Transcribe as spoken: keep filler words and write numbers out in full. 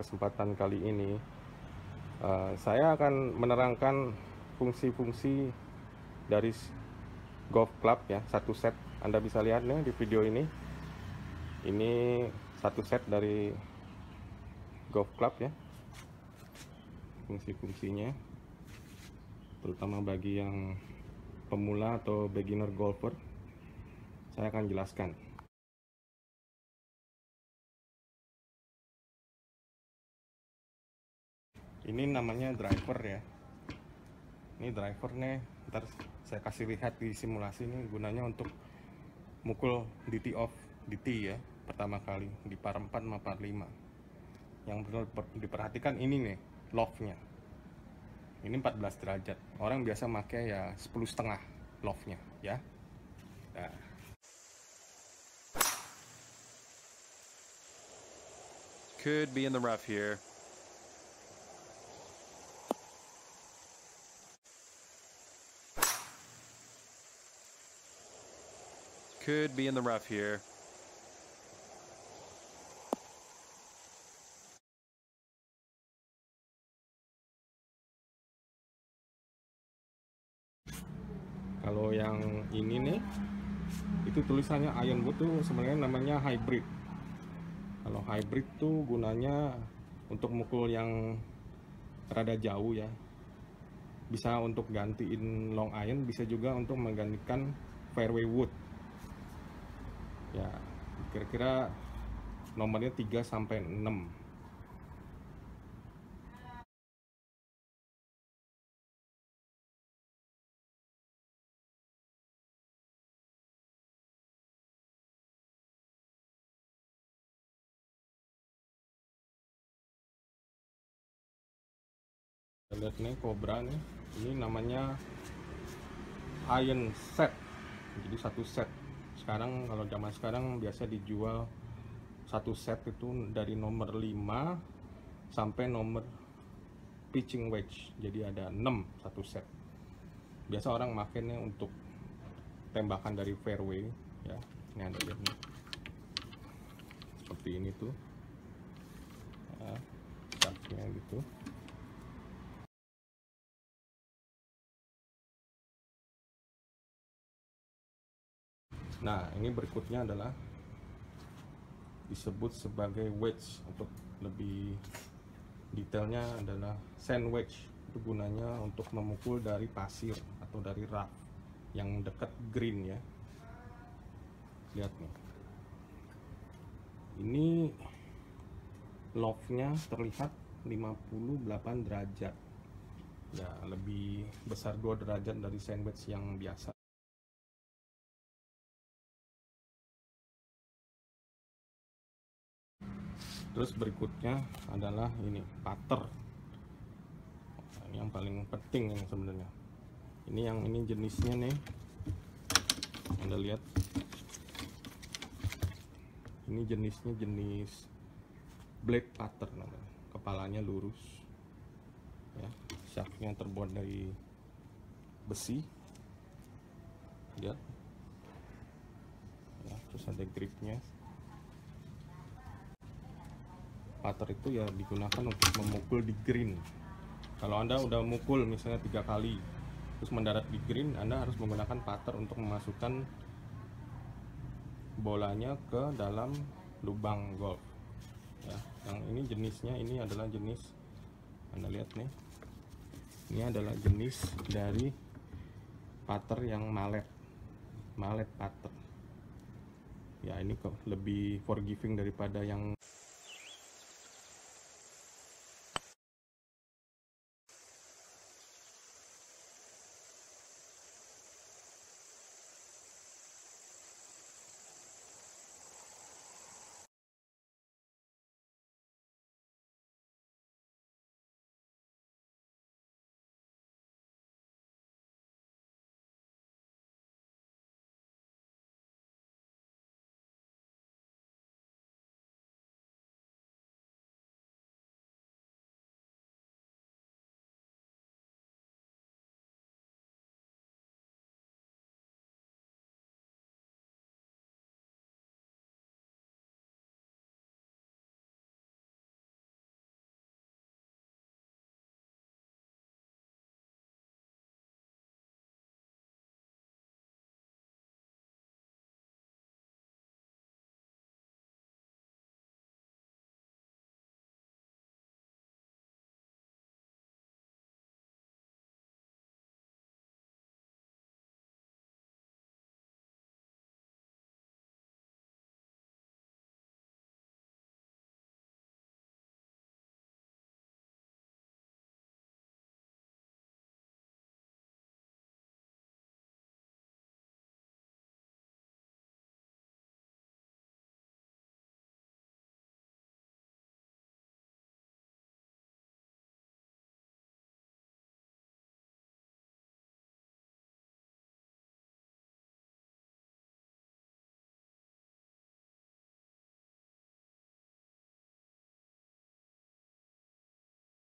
kesempatan kali ini uh, saya akan menerangkan fungsi-fungsi dari golf club ya, satu set. Anda bisa lihat nih di video ini. Ini satu set dari golf club ya. Fungsi-fungsinya terutama bagi yang pemula atau beginner golfer, saya akan jelaskan. Ini namanya driver ya. Ini driver nih, ntar saya kasih lihat di simulasi ini, gunanya untuk mukul D T off, D T ya, pertama kali di par empat sama par lima. Yang perlu diperhatikan ini nih, loftnya. Ini empat belas derajat. Orang biasa pakai ya sepuluh setengah loftnya ya. Nah. Could be in the rough here. Could be in the rough here. Kalau yang ini nih, itu tulisannya Ironwood tuh sebenarnya namanya hybrid. Kalau hybrid tuh gunanya untuk mukul yang rada jauh ya. Bisa untuk gantiin long iron, bisa juga untuk menggantikan fairway wood. Ya, kira-kira nomornya tiga sampai enam. Lihat nih Cobra nih, ini namanya iron set, jadi satu set. Sekarang kalau zaman sekarang biasa dijual satu set itu dari nomor lima sampai nomor pitching wedge, jadi ada enam satu set. Biasa orang makainya untuk tembakan dari fairway ya. Ini Anda lihat nih, seperti ini tuh ya, shotnya gitu. Nah, ini berikutnya adalah disebut sebagai wedge. Untuk lebih detailnya adalah sand wedge. Itu gunanya untuk memukul dari pasir atau dari rough yang dekat green ya. Lihat nih, ini loftnya terlihat lima puluh delapan derajat ya, lebih besar dua derajat dari sand wedge yang biasa. Terus berikutnya adalah ini putter. Nah, ini yang paling penting yang sebenarnya. Ini yang ini jenisnya nih, Anda lihat. Ini jenisnya jenis black putter namanya. Kepalanya lurus. Ya, shaftnya terbuat dari besi. Lihat. Ya, terus ada gripnya. Putter itu ya digunakan untuk memukul di green. Kalau Anda udah mukul misalnya tiga kali terus mendarat di green, Anda harus menggunakan putter untuk memasukkan bolanya ke dalam lubang golf ya. Yang ini jenisnya, ini adalah jenis, Anda lihat nih, ini adalah jenis dari putter yang mallet mallet putter ya. Ini kok lebih forgiving daripada yang